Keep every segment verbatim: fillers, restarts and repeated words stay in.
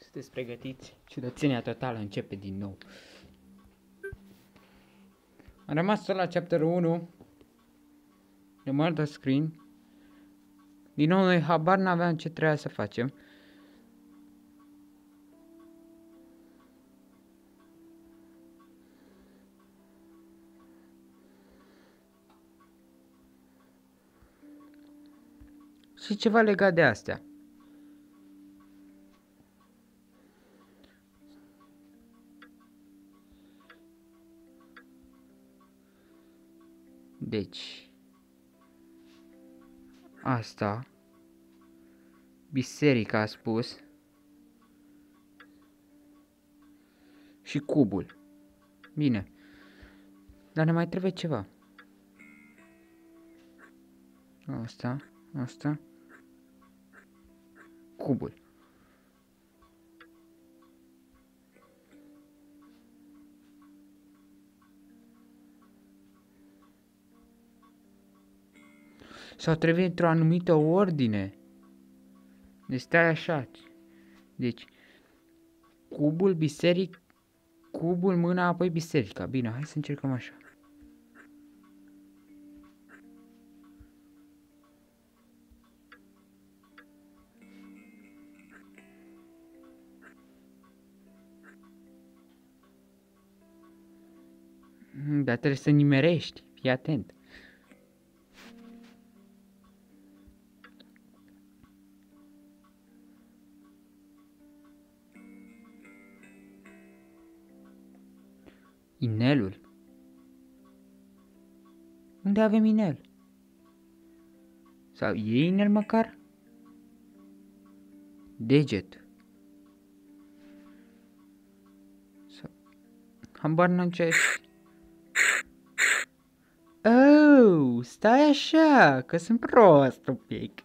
Sunteți pregătiți? Ciudățenia totală începe din nou. Am rămas tot la chapter unu de Murder Screen. Din nou noi habar n-aveam ce trebuia să facem. Și ceva legat de astea. Deci, asta, biserica a spus, și cubul. Bine, dar ne mai trebuie ceva. Asta, asta, cubul. Sau trebuie într-o anumită ordine. Deci stai așa. Deci, cubul, biseric, cubul, mâna, apoi biserica. Bine, hai să încercăm așa. Dar trebuie să nimerești. Fii atent. Inelul? Unde avem inel? Sau e inel măcar? Deget. Sau... Habar n-am ce... Oh, stai așa, că sunt prost un pic.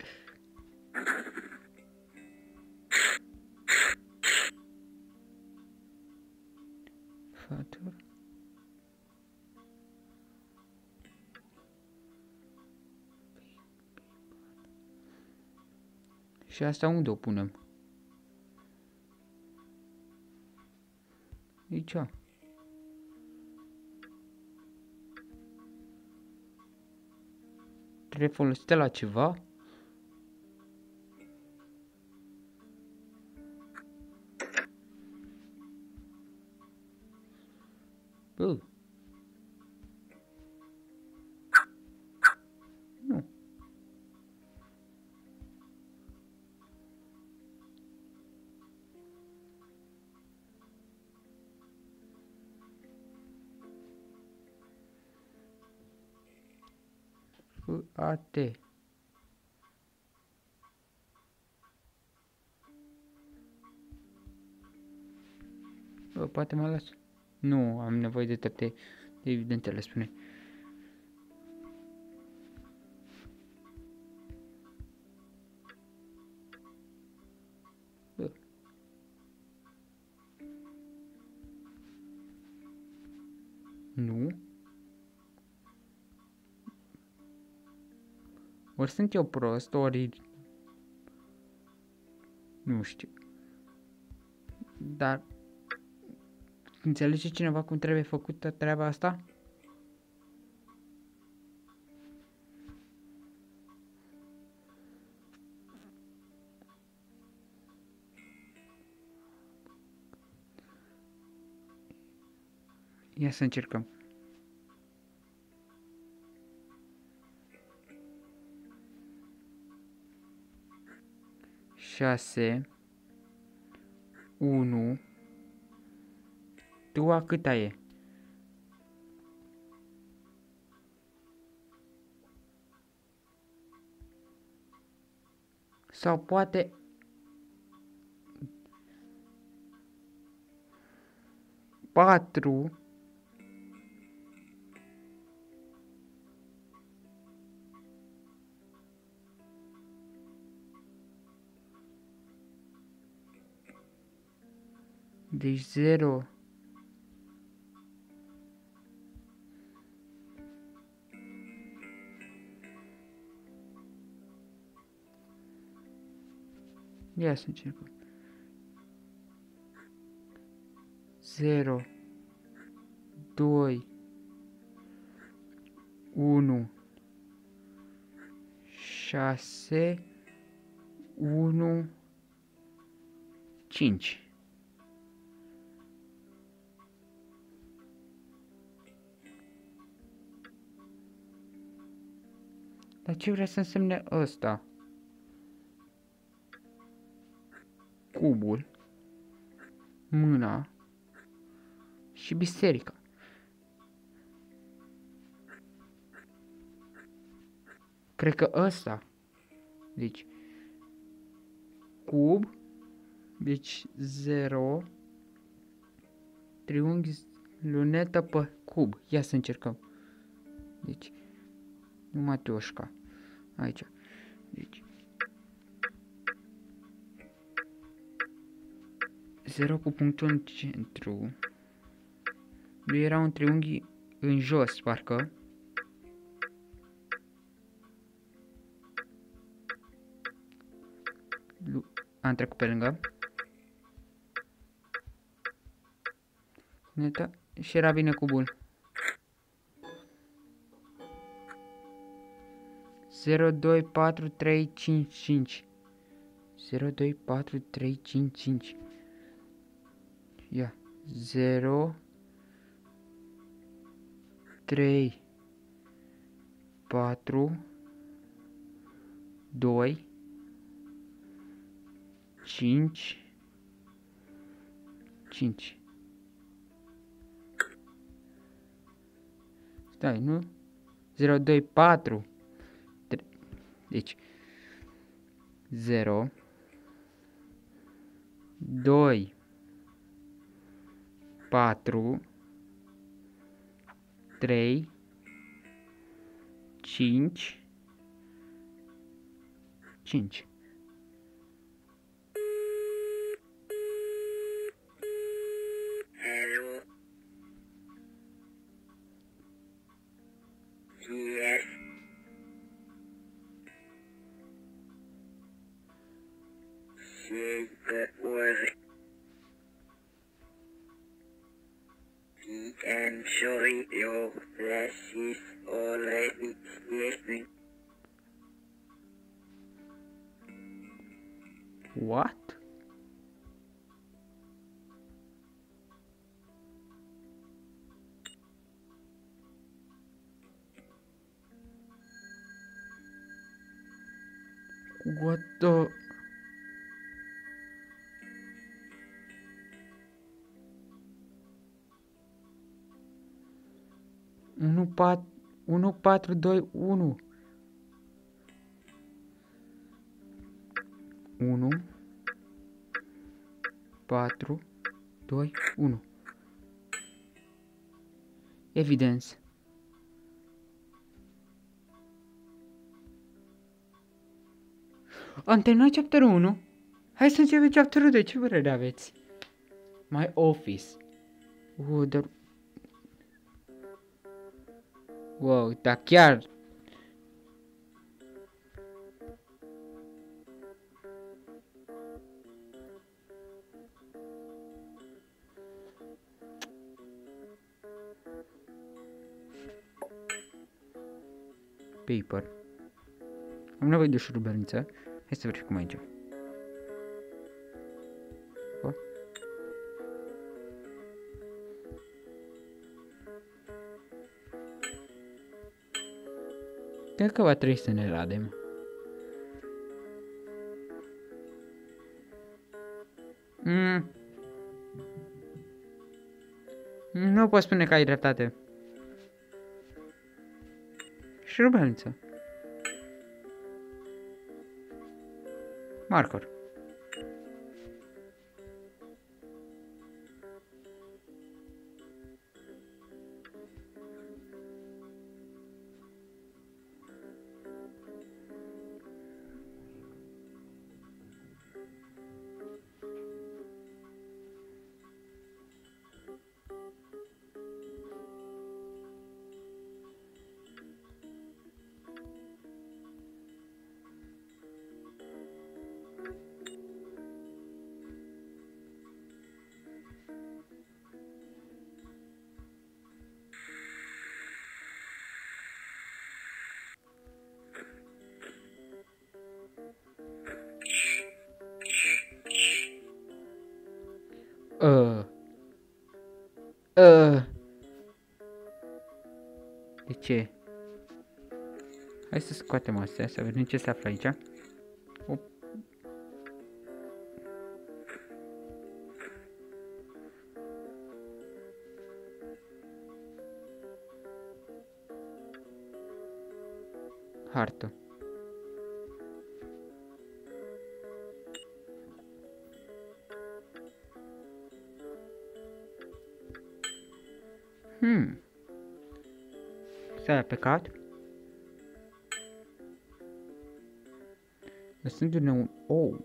Fatur. Și asta unde o punem? Aici. Trebuie folosită la ceva? Bă. Nu. F-A-T. Bă, poate mă las. Nu, am nevoie de trepte evidentele, spune. Bă. Nu. Ori sunt eu prost, ori... Nu știu. Dar... Înțelege cineva cum trebuie făcută treaba asta? Ia să încercăm. șase unu. Tu a câta e? Sau poate... patru. Deci zero. Ia să încercăm. zero, doi, unu, șase, unu, cinci. Dar ce vrea să însemne ăsta? Cubul, mâna și biserica. Cred că ăsta. Deci, cub, deci zero, triunghi, lunetă pe cub. Ia să încercăm. Deci, nu Matioșca. Aici. Deci, zero cu punctul în centru. Nu era un triunghi în jos, parcă. Am trecut pe lângă. Neta. Și era bine cubul. zero, doi, patru, trei, cinci, cinci. zero, doi, patru, trei, cinci, cinci. Ia. zero, trei, patru, doi, cinci, cinci. Stai, nu? zero, doi, patru. Deci, zero, doi, patru, trei, cinci, cinci. Hello. Yes. Say that was enjoy your blessings already sleeping. What? What the... unu, patru, unu, patru, doi, unu. unu, patru, doi, unu. Evidence. Am terminat chapterul unu. Hai să începem chapterul doi. Ce părere aveți? My office. Uh, dar... Wow, dar chiar... Paper. Am nevoie de șurubelniță. Hai să verificăm aici. O. Cred că va trebui să ne radem. Mm. Nu pot spune că ai dreptate. Șurubelniță. Marker. Uh. De ce? Hai să scoatem astea, să vedem ce se află aici. O... Hartă. Hmm. Stai pe cat. Lăsându-ne un ou.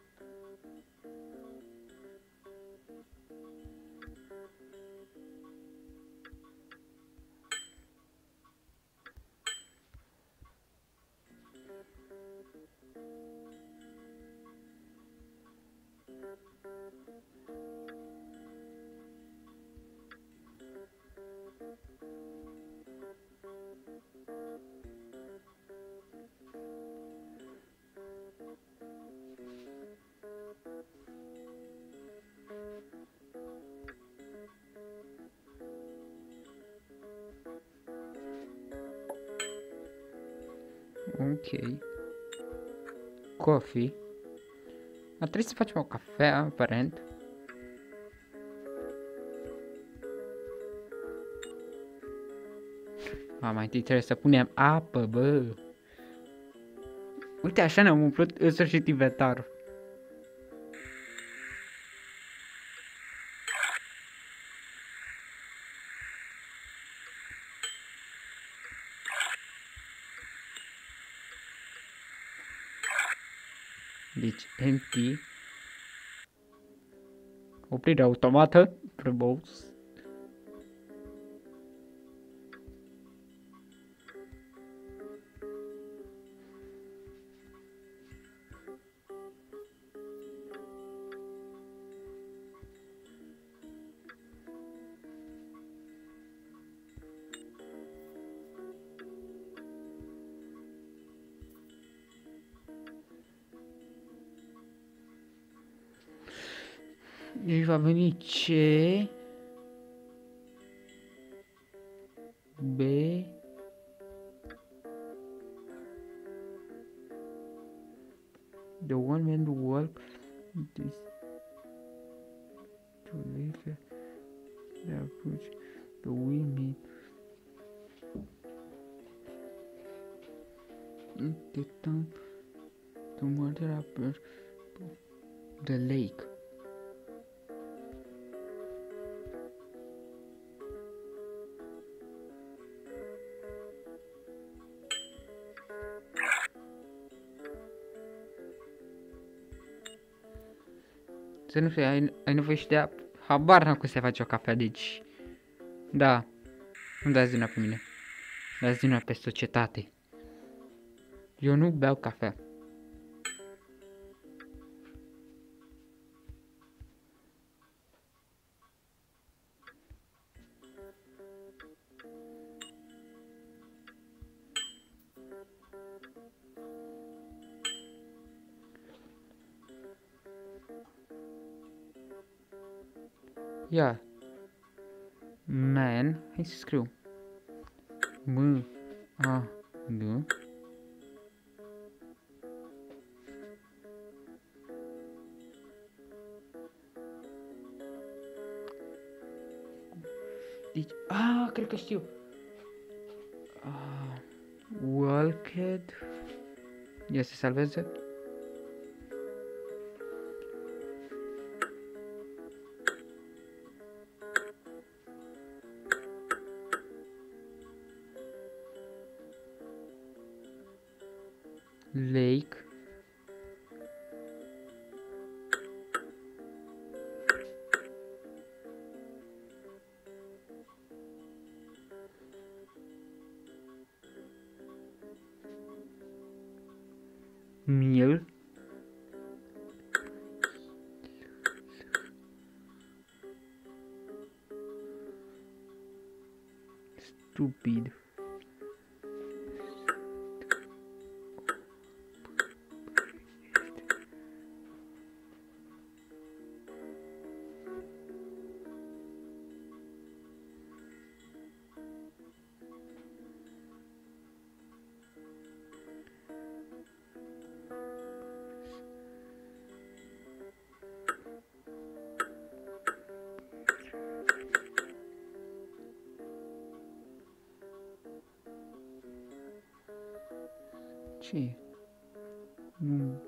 Ok. Coffee. Ar trebui să facem o cafea, aparent. A, mai întâi trebuie să punem apă, bă. Uite, așa ne-am umplut în sfârșit inventarul. Deci, empty. Oprire automată. Frumos. Deci va veni C, B, the one man to work this to live the approach the women the time to murder up the lake. Să nu fie, ai, ai nevoie și de apă. Habar n-am cum se face o cafea, deci... Da. Nu dați din pe mine. Dați din pe societate. Eu nu beau cafea. Ia. Man. Hai să scriu. M. A. N. Deci, ah, cred că știu. Ah, Walked. Ia să salveze. Lake. Meal. Stupid. Ce e? Nu.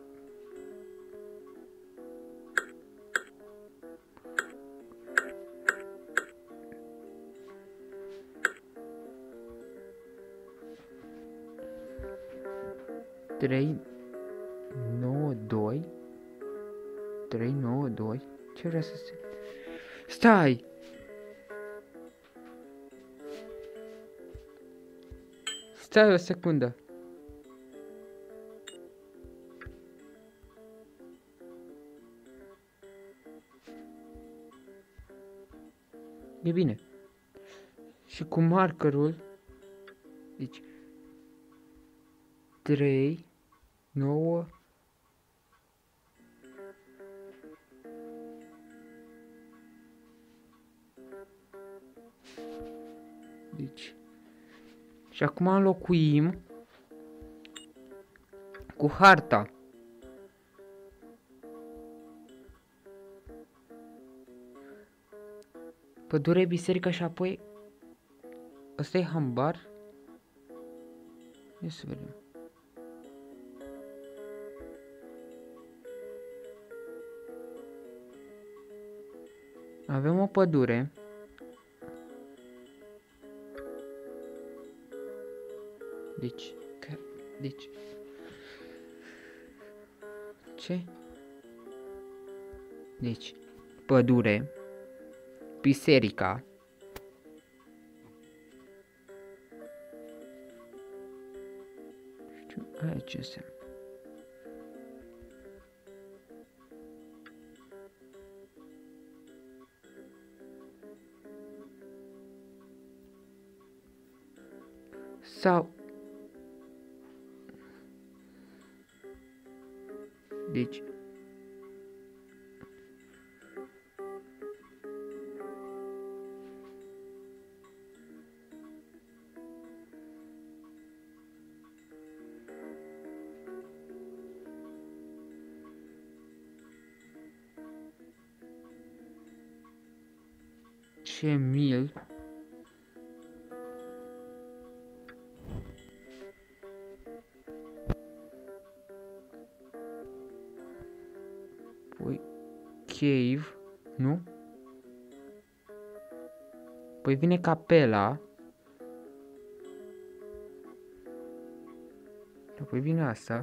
trei nouă doi trei nouă doi. Ce vrea să se... Stai! Stai o secundă. E bine. Și cu markerul, deci trei nouă deci și acum înlocuim cu harta. Pădure, biserica și apoi ăsta e hambar. Ia să vedem. Avem o pădure. Deci, că, deci, ce? Deci, pădure, biserica, știu, aia ce înseamnă? Sau deci ce mil păi cave, nu? Păi vine capela. Apoi vine asta.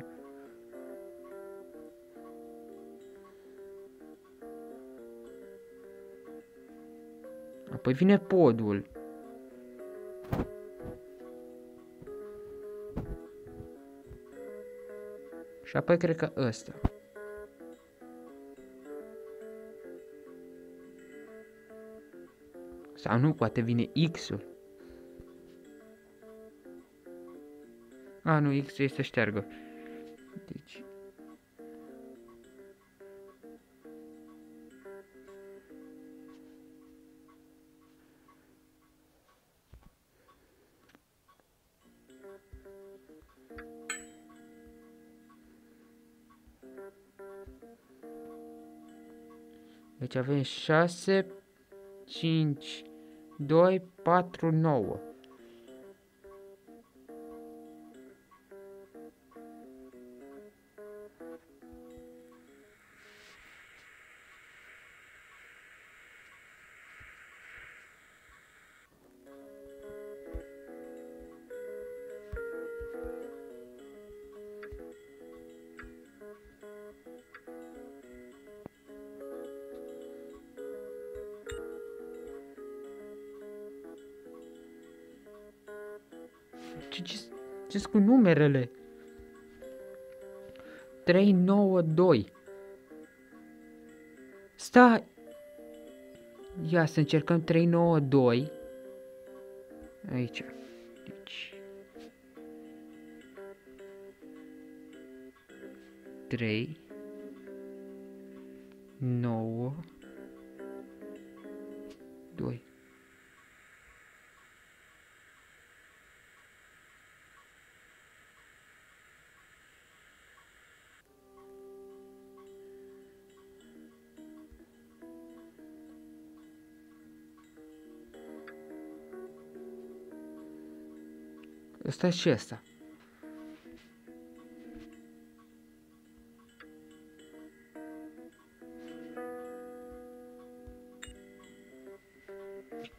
Apoi vine podul. Și apoi cred că ăsta. Sau nu, poate vine X-ul. A, nu, X e să șteargă. Deci... Deci avem șase, cinci, doi, patru, nouă. Ce ce cu numerele? trei nouă doi. Stai. Ia să încercăm trei nouă doi. Aici. Deci. trei nouă doi. Ăsta și ăsta.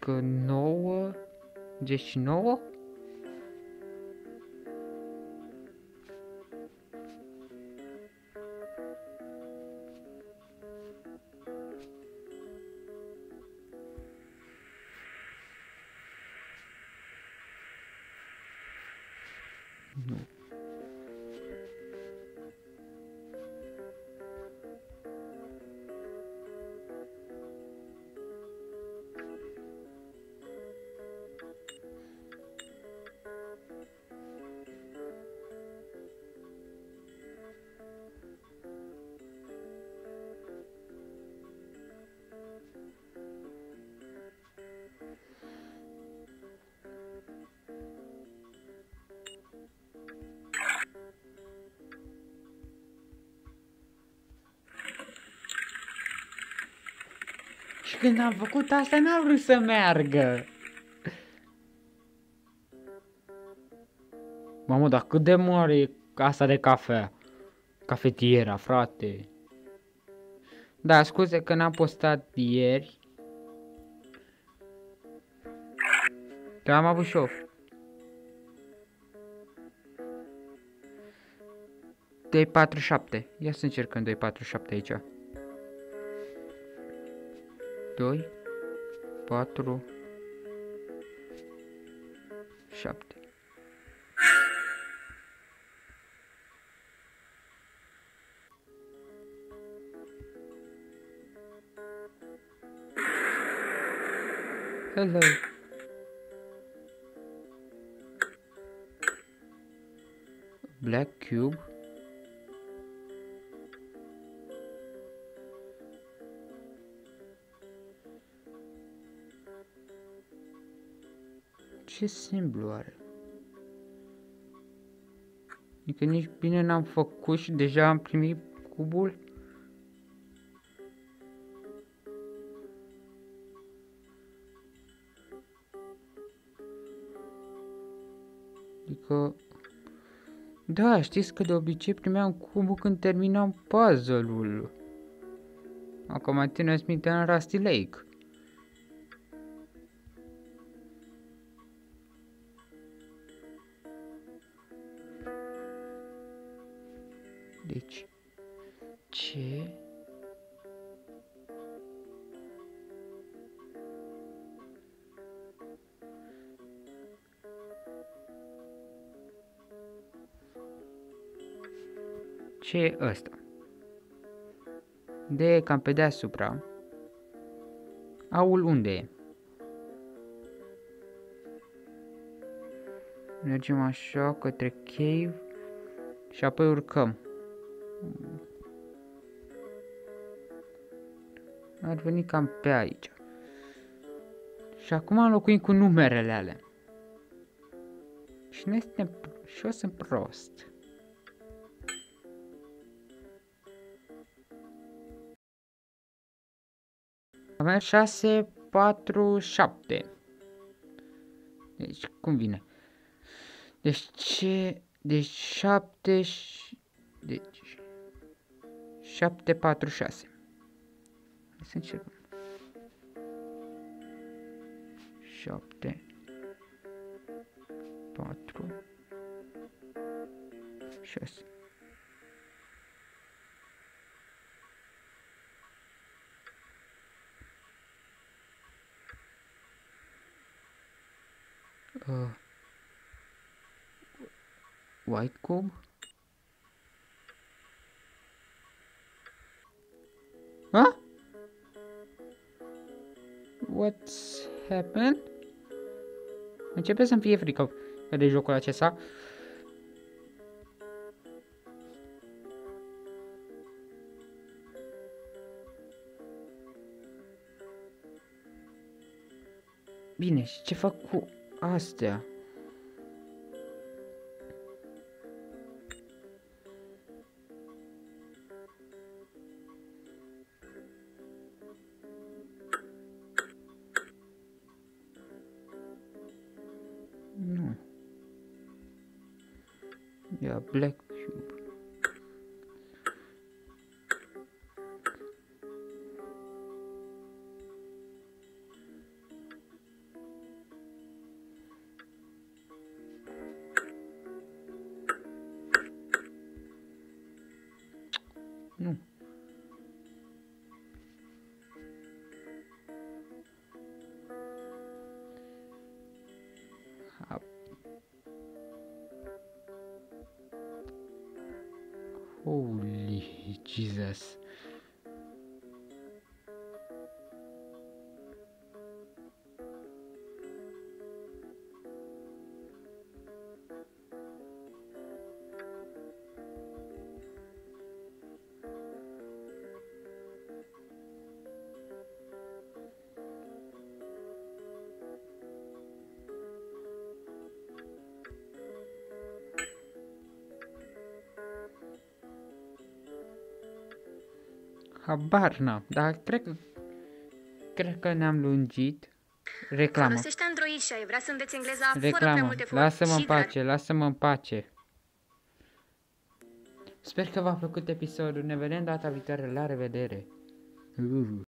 Adică nouă, deci nouă? Nu. Și când am făcut asta, n-a vrut să meargă. Mamă, dar cât de mare e casa de cafea? Cafetiera, frate. Da, scuze că n-am postat ieri. Dar am avut șof. doi patru șapte. Ia să încercăm doi patru șapte aici. doi patru șapte. Hello. Black cube. Ce simplu are. Adică nici bine n-am făcut și deja am primit cubul. Adică... Da, știți că de obicei primeam cubul când terminam puzzle-ul. Acum mai țineți minte în Rusty Lake. Deci, ce? Ce e ăsta? De e cam pe deasupra. Aul unde e? Mergem așa către cave și apoi urcăm. Ar veni cam pe aici. Și acum înlocuim cu numerele alea. Și noi suntem... și eu sunt prost. Avem șase, patru, șapte. Deci, cum vine? Deci ce... Deci șapte... Deci... șapte, patru, șase. Hai să încercăm. șapte, patru, șase. Uh, white cube? Huh? What's happened? Începe să-mi fie frică de jocul acesta. Bine, și ce fac cu astea? Nu. Ia Black Cube. Jesus. Habar n-am, dar cred că, cred că ne-am lungit. Reclamă. Folosește Android și ai vrea să înveți engleza fără prea Reclamă. multe efort Lasă-mă în și gratis. pace, lasă-mă în pace. Sper că v-a plăcut episodul. Ne vedem data viitoare. La revedere. Uh.